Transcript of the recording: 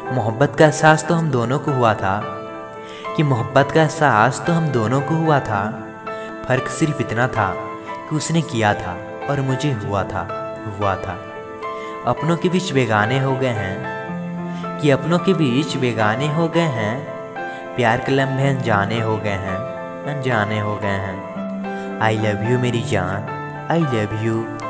मोहब्बत का एहसास तो हम दोनों को हुआ था, कि मोहब्बत का एहसास तो हम दोनों को हुआ था। फ़र्क सिर्फ इतना था कि उसने किया था और मुझे हुआ था। अपनों के बीच बेगाने हो गए हैं, कि अपनों के बीच बेगाने हो गए हैं। प्यार के लम्हे अनजाने हो गए हैं, अनजाने हो गए हैं। आई लव यू मेरी जान, आई लव यू।